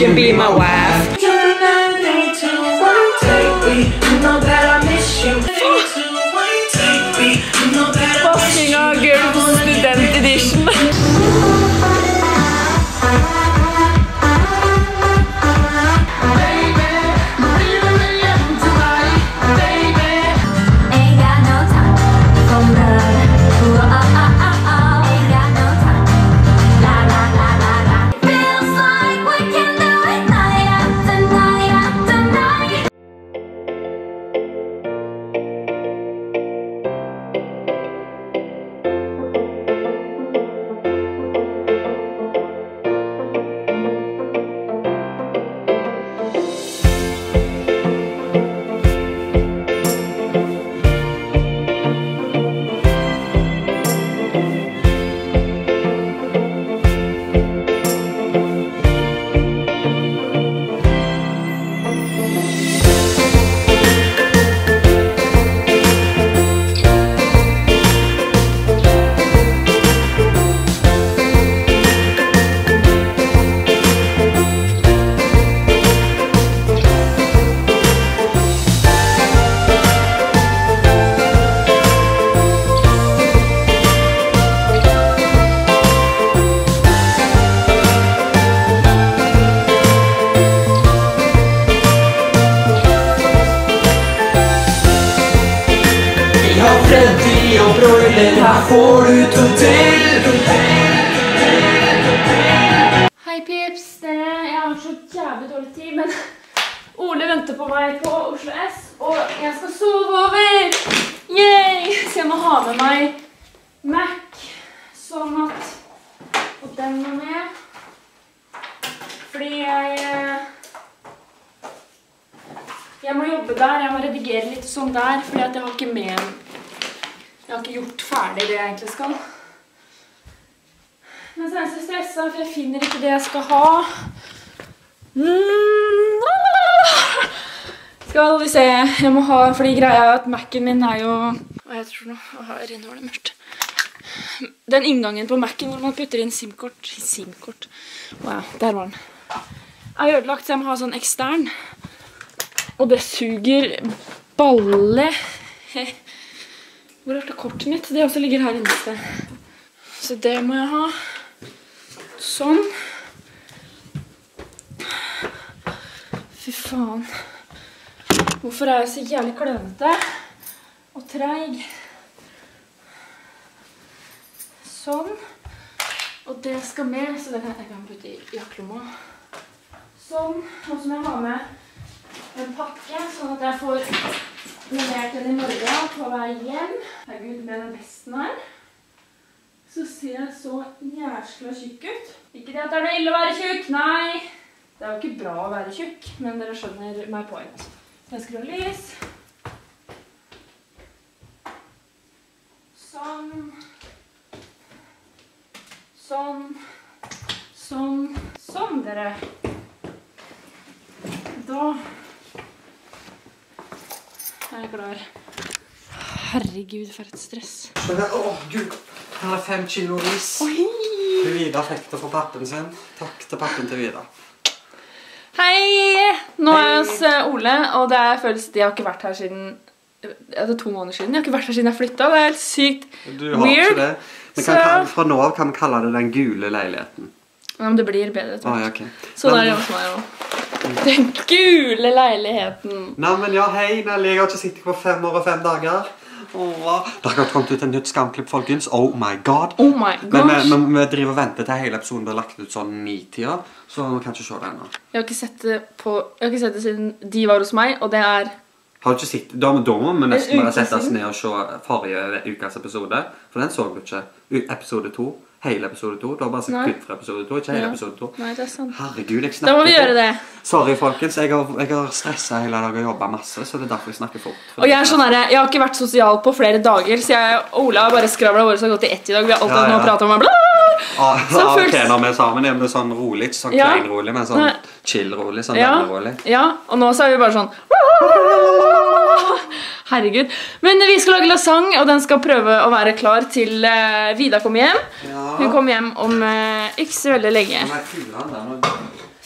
you be my wife? Fucking av girl på student edition. Freddy og broiler, her får du to til. Hei pips, jeg har så jævlig dårlig tid, men Ole venter på meg på Oslo S, og jeg skal sove over. Yay! Så jeg må ha med meg Mac, sånn at, og den må med, fordi jeg må jobbe der, jeg må redigere litt sånn der, fordi at jeg har ikke med. Jeg har ikke gjort ferdig det jeg egentlig skal. Men så er jeg så stresset, for jeg finner ikke det jeg skal ha. Skal vi se, jeg må ha, fordi greia er at Mac'en min er jo... Hva heter det nå? Åh, renner det mørkt. Den inngangen på Mac'en hvor man putter inn SIM-kort. Wow, der var den. Jeg har ødelagt, så jeg må ha sånn ekstern. Og det suger balle. Hvor er det kortet mitt? Det også ligger her inne sted. Så det må jeg ha. Sånn. Fy faen. Hvorfor er jeg så jævlig klønete? Og treig. Sånn. Og det skal med, så det kan jeg putte i jakkelomma. Sånn. Og så må jeg ha med en pakke, sånn at jeg får levert den i morgen på vei hjem. Herregud, med den vesten her. Så ser jeg så jæskla tjukk ut. Ikke det at det er noe ille å være tjukk, nei. Det er jo ikke bra å være tjukk, men dere skjønner meg point. Jeg skrur lys. Sånn. Sånn. Sånn. Sånn, dere. Da er jeg klar. Herregud, for et stress. Åh, Gud. Her er 5 kilo ris. Oi! Vida fikk det for pappen sin. Takk til pappen til Vida. Hei! Nå er jeg hos Ole, og det føles jeg har ikke vært her siden... Det er 2 måneder siden. Jeg har ikke vært her siden jeg flyttet. Det er helt sykt weird. Du har ikke det. Men fra nå av kan vi kalle det den gule leiligheten. Ja, men det blir bedre, tror jeg. Ah, okay. Så da er det hos meg også. Den gule leiligheten. Nei, men ja, hei, Nelly. Jeg har ikke sittet på 5 år og 5 dager. Det har kommet ut en nytt skamklipp, folkens. Oh my god. Oh my gosh. Men vi driver og venter til hele episoden blir lagt ut sånn 9-tida, så vi kan ikke se det ennå. Jeg har ikke sett det siden de var hos meg, og det er... Har du ikke sett? Da må vi nesten bare sette oss ned og se forrige ukas episode, for den så du ikke. Episode 2. Hele episode 2. Du har bare sett kutt fra episode 2, ikke hele episode 2. Nei, det er sant. Herregud, jeg snakker fort. Da må vi gjøre det. Sorry, folkens. Jeg har stresset hele dag og jobbet masse, så det er derfor jeg snakker fort. Og jeg er sånn her, jeg har ikke vært sosial på flere dager, så jeg og Ola har bare skravlet våre som har gått i 1 i dag. Vi har alltid nå pratet om Ok, når vi er sammen, er det sånn rolig, ikke sånn klein-rolig, men sånn chill-rolig, sånn venner-rolig. Ja, og nå så er vi bare sånn herregud. Men vi skal lage lasagne, og den skal prøve å være klar til Vida kommer hjem. Hun kommer hjem om ikke så veldig lenge.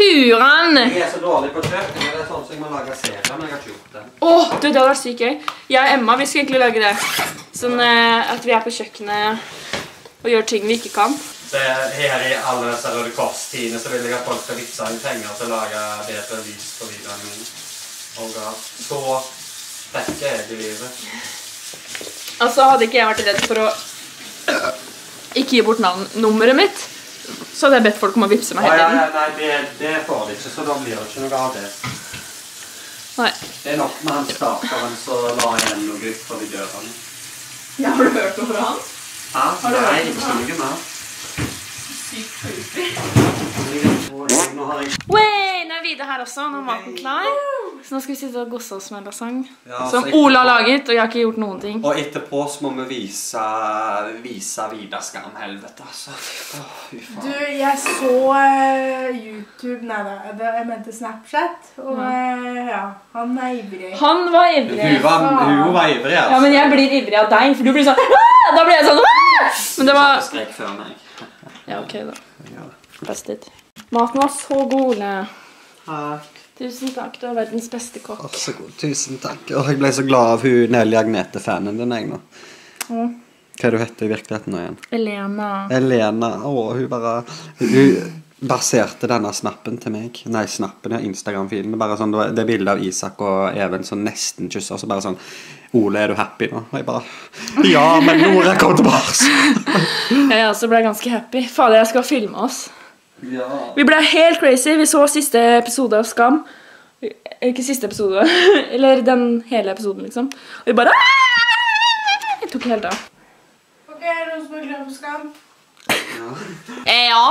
Huran! Jeg så dårlig på kjøkken, det sånn som jeg må lage serier, men jeg har ikke gjort det. Åh, det hadde vært sykt gøy. Jeg og Emma, vi skal egentlig lage det. Sånn at vi på kjøkkenet og gjør ting vi ikke kan. Her i alle disse Røde Kors-tidene så vil jeg at folk skal vipse inn penger til å lage bedre lys på videoene mine. Og så spekket jeg i livet. Altså, hadde ikke jeg vært redd for å ikke gi bort nummeret mitt, så hadde jeg bedt folk om å vipse meg hele tiden. Nei, det får de ikke, så da blir det ikke noe av det. Nei. Det nok med han starteren, så la jeg igjen noe ut for videoene. Ja, har du hørt noe fra han? Ja, nei, ikke noe mer. Sykt creepy. Nå har jeg... Wey, nå Vida her også, nå maten klar. Så nå skal vi sitte og gosse oss med lasagne. Ja, som Ola har laget, og jeg har ikke gjort noen ting. Og etterpå så må vi vise Vida skamhelvete, altså. Du, jeg så YouTube, nei da, jeg mente Snapchat, og ja, han ivrig. Han var ivrig. Hun var ivrig, altså. Ja, men jeg blir ivrig av deg, for du blir sånn, da blir jeg sånn, men det var... Du skrek før meg. Ja, ok da. Best dit. Maten var så god, Ole. Takk. Tusen takk, du er verdens beste kokk. Så god, tusen takk. Og jeg ble så glad av hun Nelly Agnete-fanen din, jeg nå. Hva er du heter i virkeligheten nå igjen? Elena. Elena, hun bare... Hun baserte denne snappen til meg. Nei, snappen, ja, Instagram-filen. Bare sånn, det bildet av Isak og Even som nesten kysser, så bare sånn, Ole, er du happy nå? Og jeg bare, ja, men Nora kom tilbake. Jeg også ble ganske happy. Fader, jeg skal filme oss. Ja. Vi ble helt crazy. Vi så siste episode av Skam. Ikke siste episode, eller den hele episoden, liksom. Og vi bare... Jeg tok helt av. Ok, er det noen som er glad på Skam? Ja.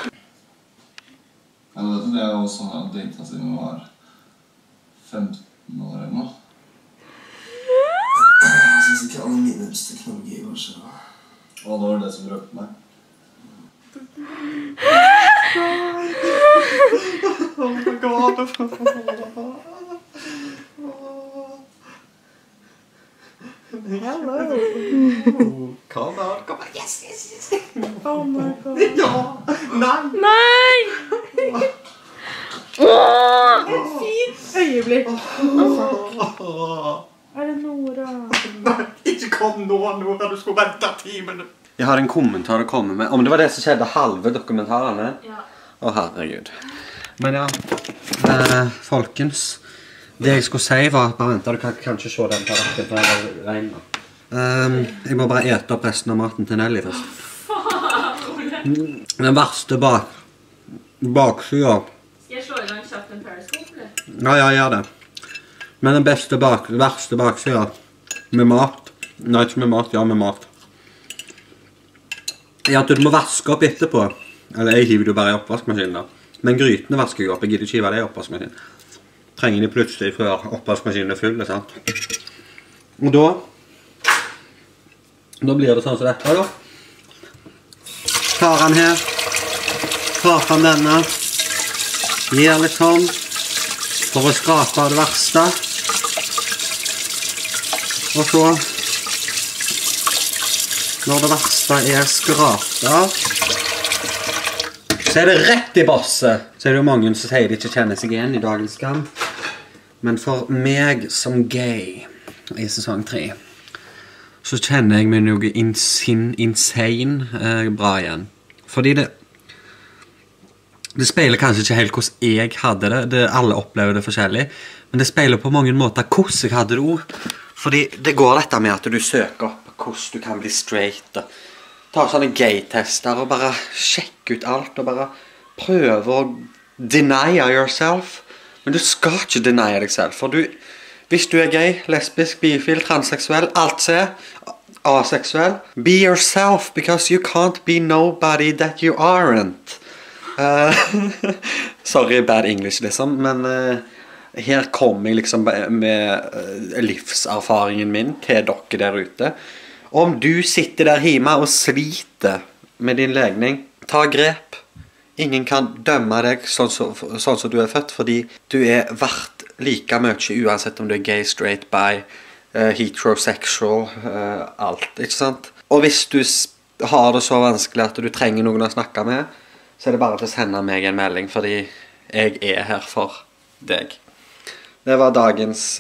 Jeg vet at jeg også har datet siden jeg var 15 år eller noe. Jeg synes ikke alle mine beste teknologier var så... Og det var det som røpte meg. Oh my god. Hello. Come on. Yes. Oh my god. Ja. Nei. Nei. Fint øyeblikk. Er det Nora? Nei, ikke kom nå, Nora. Du skulle vente 10 minutter. Jeg har en kommentar å komme med. Om det var det som skjedde halve dokumentarene. Ja. Å, herregud. Men ja, folkens, det jeg skulle si var, bare vent, du kan kanskje se den tarakken, for jeg var rein nå. Jeg må bare ete opp resten av maten til Nelly først. Den verste baksida. Skal jeg slå i gang kjapt en periscope, eller? Ja, jeg gjør det. Men den verste baksida med mat, nei, ikke med mat, ja, med mat. Ja, at du må vaske opp etterpå. Eller jeg hiver det jo bare i oppvaskmaskinen da. Men grytene vasker jeg opp, jeg gidder ikke hive det i oppvaskmaskinen. Trenger de plutselig før oppvaskmaskinen er full, sant? Og da blir det sånn som dette da. Tar han her. Tar fram denne. Gir litt sånn. For å skrape det verste. Og så, når det verste er skrapt av, så er det rett i bosset. Så er det jo mange som sier de ikke kjenner seg igjen i dagens Skam. Men for meg som gay i sesong 3, så kjenner jeg meg noe insane bra igjen. Fordi det speiler kanskje ikke helt hvordan jeg hadde det. Alle opplever det forskjellig. Men det speiler på mange måter hvordan jeg hadde det også. Fordi det går dette med at du søker opp hvordan du kan bli straight. Ta sånne gay-tester og bare sjekke ut alt. Og bare prøve å deny yourself. Men du skal ikke deny deg selv. For hvis du er gay, lesbisk, bifil, transseksuell, alt ser, aseksuell, be yourself because you can't be nobody that you aren't. Sorry, bad English liksom, men her kommer jeg liksom med livserfaringen min til dere der ute. Om du sitter der hjemme og sliter med din legning, ta grep. Ingen kan dømme deg sånn som du er født, fordi du er verdt like mye uansett om du er gay, straight, bi, heterosexual, alt, ikke sant? Og hvis du har det så vanskelig at du trenger noen å snakke med, så er det bare til å sende meg en melding, fordi Jeg er her for deg. Det var dagens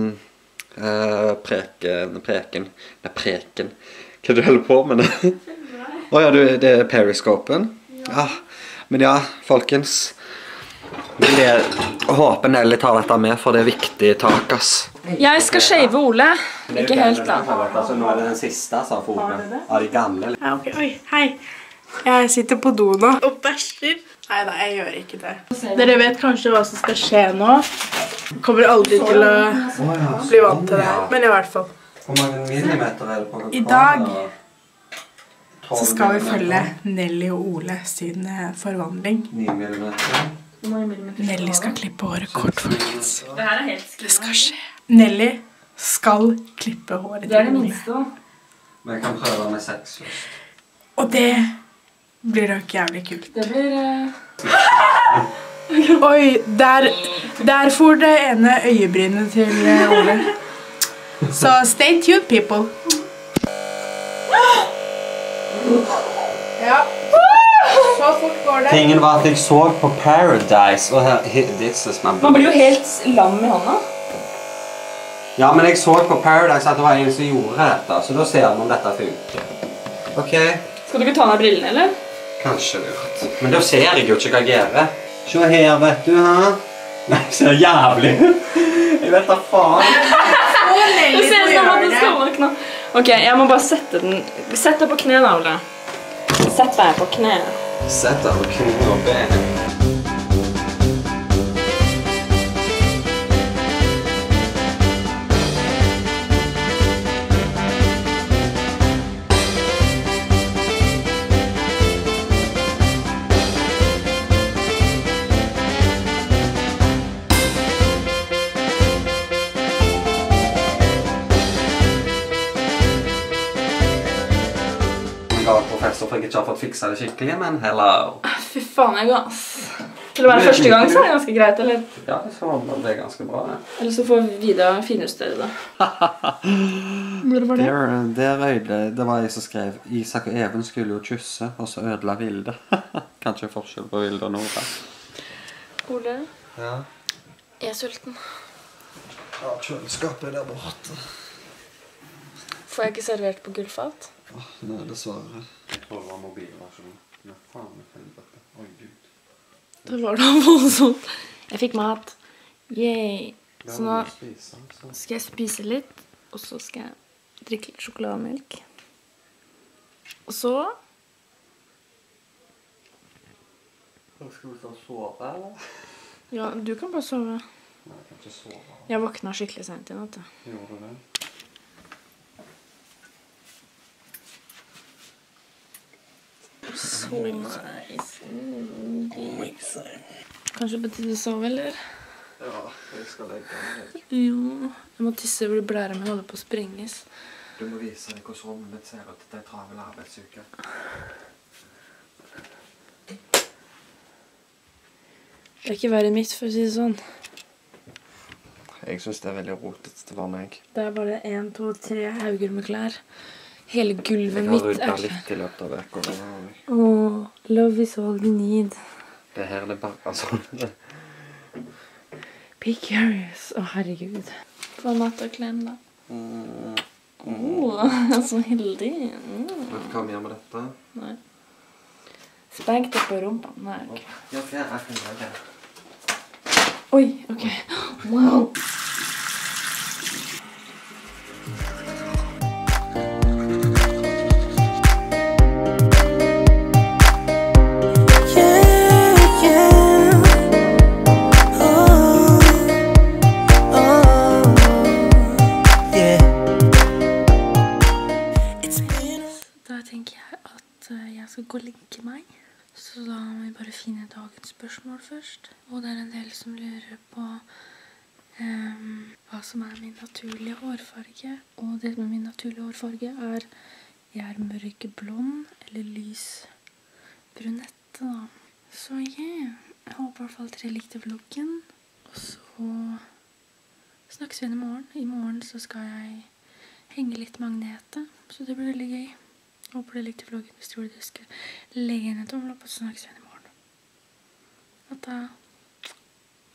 preken. Hva du holder på med det? Åja, det er periscopen. Ja, men ja, folkens. Jeg håper Nelly tar dette med, for det er viktig tak, ass. Jeg skal shave Ole. Ikke helt da. Altså, nå er det den siste, sa Ole. Av de gamle. Ja, ok. Oi, hei. Jeg sitter på do nå og bæsjer. Neida, jeg gjør ikke det. Dere vet kanskje hva som skal skje nå. Kommer aldri til å bli vant til det, men i hvert fall. Hvor mange millimeter er det på? I dag så skal vi følge Nelly og Ole sin forvandling. 9 millimeter. Nelly skal klippe håret kort, folkens. Det her er helt skrivende. Det skal skje. Nelly skal klippe håret til Det er det Ole. minste da. Men jeg kan prøve med 6 først. Og det blir nok jævlig kult. Det blir... Oi, der får det ene øyebrynet til Ole. Så stay tuned, people. Ja. Så fort går det. Tingen var at jeg så på Paradise, og her, this is my Man blir jo helt lam i hånda. Ja, men jeg så på Paradise at det var en som gjorde dette, så da ser vi om dette funker. Ok? Skal du ikke ta ned brillene, eller? Kanskje lurt. Men da ser jeg jo ikke hva jeg gjør. Se her, vet du, ha? Nei, det ser jævlig ut. Jeg vet da faen. Det ser ut som at den skal våkne. Ok, jeg må bare sette den. Sett deg på kne da, Ole. Sett deg på kne. Sett deg på kne og ben. Professor for jeg ikke har fått fiksa det skikkelig, men hello. Fy faen, jeg går, ass. Til å være første gang så er det ganske greit, eller? Ja, det så det er ganske bra, ja. Eller så får Vida finjustere det. Hvor var det? Det var jeg som skrev. Isak og Even skulle jo kysse, og så ødela Vilde. Kanskje forskjell på Vilde og Nora. Ole, Ja. jeg er sulten. Ja, kjøleskapet er der borte. Får jeg ikke servert på gullfat? Nei, dessverre. Jeg tror det var mobilversjonen. Ja, faen, helvete. Oi, Gud. Det var da voldsomt. Jeg fikk mat. Yay. Så nå skal jeg spise litt, og så skal jeg drikke litt sjokolademelk. Og så... Skal vi ta sove, eller? Ja, du kan bare sove. Nei, jeg kan ikke sove. Jeg våkna skikkelig sent i natt. Gjorde du det? Så nice. Kanskje på tide å sove, eller? Ja, jeg skal legge meg. Jo, jeg må tisse hvor blæra mi holder på å sprenges. Du må vise deg hvordan rommet mitt ser ut til en travel arbeidsuke. Det er ikke verre mitt, for å si det sånn. Jeg synes det er veldig rotete for meg. Det er bare 1, 2, 3 hauger med klær. Hele gulvet Jeg mitt har er ryddet klær. litt i løpet av vekk. Åh, love is all you need. Det her er bare sånn. Be curious. Å, herregud. Få nattaklem, da. Så heldig. Hva vi gjør med dette? Nei. Spank det på rumpa. Nei, ok. Ja, jeg kan gjøre det. Oi, ok. Wow. Da tenker jeg at jeg skal gå og legge meg. Så da må vi bare finne dagens spørsmål først. Og det er en del som lurer på hva som er min naturlige hårfarge. Og det med min naturlige hårfarge er jeg er mørkeblond eller lys brunette da. Så yeah, jeg håper i hvert fall dere likte vloggen. Og så snakkes vi igjen i morgen. I morgen så skal jeg henge litt magnetet, så det blir veldig gøy. Håper dere likte vloggen. Hvis dere husker, legg inn en tommel opp, og så snakkes vi igjen i morgen. Ha det.